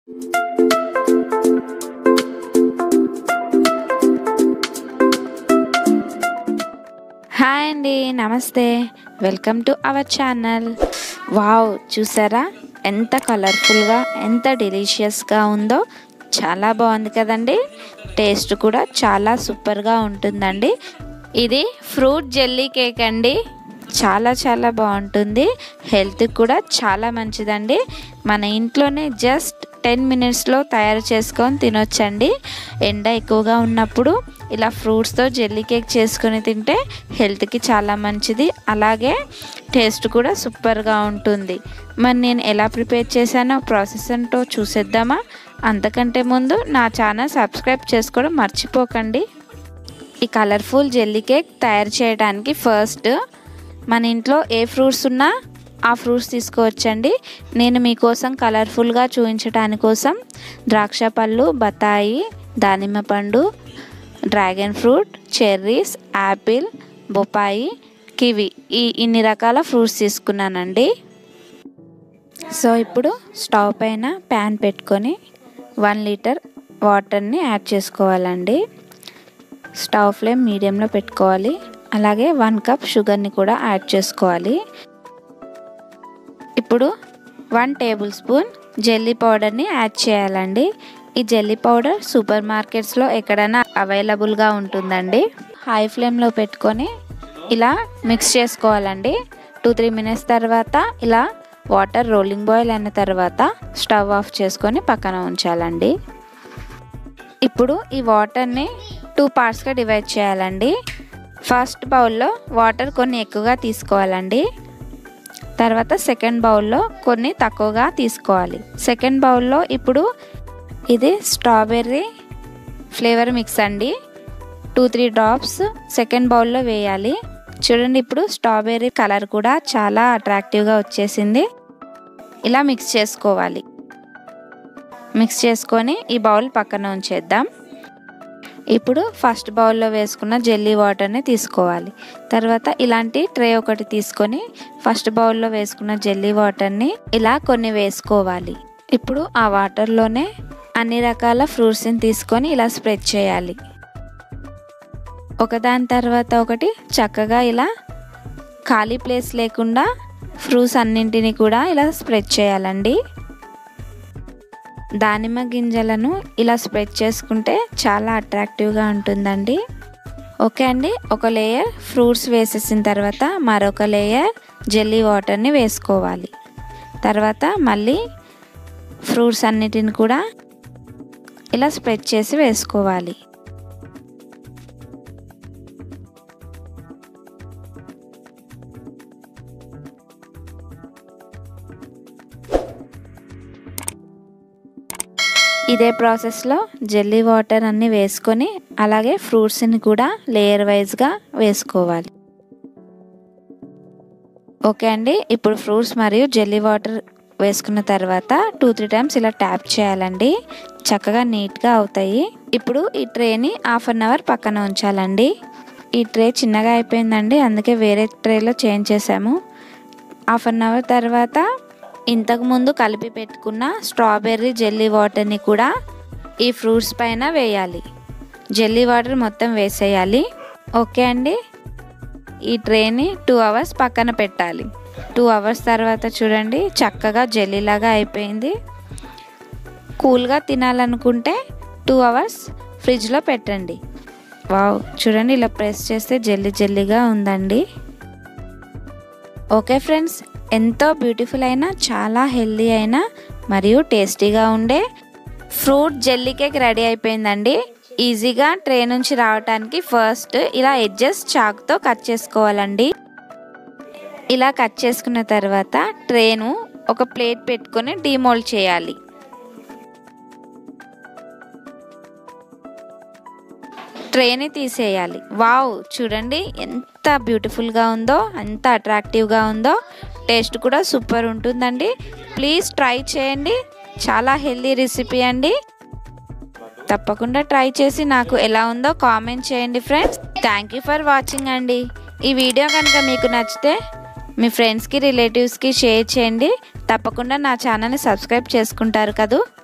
Hi అండి, నమస్తే. Welcome to our channel. Wow, చూసారా ఎంత కలర్ఫుల్గా, ఎంత డెలిషియస్గా ఉందో. చాలా బాగుంది కదండి. టేస్ట్ కూడా చాలా సూపర్గా ఉంటుందండి. ఇది ఫ్రూట్ జెల్లీ కేక్ అండి. చాలా చాలా బాగుంటుంది. హెల్త్కి కూడా చాలా మంచిదండి. మన ఇంట్లోనే జస్ట్ 10 మినిట్స్లో తయారు చేసుకొని తినొచ్చండి. ఎండ ఎక్కువగా ఉన్నప్పుడు ఇలా ఫ్రూట్స్తో జెల్లీ కేక్ చేసుకొని తింటే హెల్త్కి చాలా మంచిది. అలాగే టేస్ట్ కూడా సూపర్గా ఉంటుంది. మరి నేను ఎలా ప్రిపేర్ చేశానో ప్రాసెస్ ఏంటో చూసేద్దామా? అంతకంటే ముందు నా ఛానల్ సబ్స్క్రైబ్ చేసుకోవడం మర్చిపోకండి. ఈ కలర్ఫుల్ జెల్లీ కేక్ తయారు చేయడానికి ఫస్ట్ మన ఇంట్లో ఏ ఫ్రూట్స్ ఉన్నా ఆ ఫ్రూట్స్ తీసుకోవచ్చండి. నేను మీకోసం కలర్ఫుల్గా చూపించడానికి కోసం ద్రాక్ష పళ్ళు, బత్తాయి, దానిమ్మ పండు, డ్రాగన్ ఫ్రూట్, చెర్రీస్, యాపిల్, బొప్పాయి, కివి ఇన్ని రకాల ఫ్రూట్స్ తీసుకున్నానండి. సో ఇప్పుడు స్టవ్ పైన ప్యాన్ పెట్టుకొని 1 లీటర్ వాటర్ని యాడ్ చేసుకోవాలండి. స్టవ్ ఫ్లేమ్ మీడియంలో పెట్టుకోవాలి. అలాగే 1 కప్ షుగర్ని కూడా యాడ్ చేసుకోవాలి. ఇప్పుడు 1 టేబుల్ స్పూన్ జెల్లీ పౌడర్ని యాడ్ చేయాలండి. ఈ జెల్లీ పౌడర్ సూపర్ మార్కెట్స్లో ఎక్కడైనా అవైలబుల్గా ఉంటుందండి. హై ఫ్లేమ్లో పెట్టుకొని ఇలా మిక్స్ చేసుకోవాలండి. 2-3 మినిట్స్ తర్వాత ఇలా వాటర్ రోలింగ్ బాయిల్ అయిన తర్వాత స్టవ్ ఆఫ్ చేసుకొని పక్కన ఉంచాలండి. ఇప్పుడు ఈ వాటర్ని 2 పార్ట్స్గా డివైడ్ చేయాలండి. ఫస్ట్ బౌల్లో వాటర్ కొన్ని ఎక్కువగా తీసుకోవాలండి. తర్వాత సెకండ్ బౌల్లో కొన్ని తక్కువగా తీసుకోవాలి. సెకండ్ బౌల్లో ఇప్పుడు ఇది స్ట్రాబెర్రీ ఫ్లేవర్ మిక్స్ అండి. 2-3 డ్రాప్స్ సెకండ్ బౌల్లో వేయాలి. చూడండి, ఇప్పుడు స్ట్రాబెర్రీ కలర్ కూడా చాలా అట్రాక్టివ్గా వచ్చేసింది. ఇలా మిక్స్ చేసుకోవాలి. మిక్స్ చేసుకొని ఈ బౌల్ పక్కన ఉంచేద్దాం. ఇప్పుడు ఫస్ట్ బౌల్లో వేసుకున్న జెల్లీ వాటర్ని తీసుకోవాలి. తర్వాత ఇలాంటి ట్రే ఒకటి తీసుకొని ఫస్ట్ బౌల్లో వేసుకున్న జెల్లీ వాటర్ని ఇలా కొన్ని వేసుకోవాలి. ఇప్పుడు ఆ వాటర్లోనే అన్ని రకాల ఫ్రూట్స్ని తీసుకొని ఇలా స్ప్రెడ్ చేయాలి. ఒకదాని తర్వాత ఒకటి చక్కగా ఇలా ఖాళీ ప్లేస్ లేకుండా ఫ్రూట్స్ అన్నింటినీ కూడా ఇలా స్ప్రెడ్ చేయాలండి. దానిమ్మ గింజలను ఇలా స్ప్రెడ్ చేసుకుంటే చాలా అట్రాక్టివ్గా ఉంటుందండి. ఓకే అండి, ఒక లేయర్ ఫ్రూట్స్ వేసేసిన తర్వాత మరొక లేయర్ జెల్లీ వాటర్ని వేసుకోవాలి. తర్వాత మళ్ళీ ఫ్రూట్స్ అన్నిటిని కూడా ఇలా స్ప్రెడ్ చేసి వేసుకోవాలి. ఇదే ప్రాసెస్లో జెల్లీ వాటర్ అన్నీ వేసుకొని అలాగే ఫ్రూట్స్ని కూడా లేయర్ వైజ్గా వేసుకోవాలి. ఓకే అండి, ఇప్పుడు ఫ్రూట్స్ మరియు జెల్లీ వాటర్ వేసుకున్న తర్వాత 2-3 టైమ్స్ ఇలా ట్యాప్ చేయాలండి. చక్కగా నీట్గా అవుతాయి. ఇప్పుడు ఈ ట్రేని 1/2 అవర్ పక్కన ఉంచాలండి. ఈ ట్రే చిన్నగా అయిపోయిందండి, అందుకే వేరే ట్రేలో చేంజ్ చేసాము. 1/2 అవర్ తర్వాత ఇంతకుముందు కలిపి పెట్టుకున్న స్ట్రాబెర్రీ జెల్లీ వాటర్ని కూడా ఈ ఫ్రూట్స్ పైన వేయాలి. జెల్లీ వాటర్ మొత్తం వేసేయాలి. ఓకే అండి, ఈ ట్రేని 2 అవర్స్ పక్కన పెట్టాలి. 2 అవర్స్ తర్వాత చూడండి, చక్కగా జెల్లీలాగా అయిపోయింది. కూల్గా తినాలనుకుంటే 2 అవర్స్ ఫ్రిడ్జ్లో పెట్టండి. వావ్, చూడండి, ఇలా ప్రెస్ చేస్తే జెల్లీ జెల్లీగా ఉందండి. ఓకే ఫ్రెండ్స్, ఎంతో బ్యూటిఫుల్ అయిన, చాలా హెల్దీ అయిన మరియు టేస్టీగా ఉండే ఫ్రూట్ జెల్లీ కేక్ రెడీ అయిపోయిందండి. ఈజీగా ట్రే నుంచి రావడానికి ఫస్ట్ ఇలా ఎడ్జెస్ చాకుతో కట్ చేసుకోవాలండి. ఇలా కట్ చేసుకున్న తర్వాత ట్రేను ఒక ప్లేట్ పెట్టుకొని డీమోల్డ్ చేయాలి. ట్రేని తీసేయాలి. వావ్, చూడండి ఎంత బ్యూటిఫుల్గా ఉందో, ఎంత అట్రాక్టివ్గా ఉందో. టేస్ట్ కూడా సూపర్ ఉంటుందండి. ప్లీజ్ ట్రై చేయండి. చాలా హెల్దీ రెసిపీ అండి. తప్పకుండా ట్రై చేసి నాకు ఎలా ఉందో కామెంట్ చేయండి friends. Thank you for watching అండి. ఈ వీడియో కనుక మీకు నచ్చితే మీ ఫ్రెండ్స్కి, రిలేటివ్స్కి షేర్ చేయండి. తప్పకుండా నా ఛానల్ని సబ్స్క్రైబ్ చేసుకుంటారు కదూ.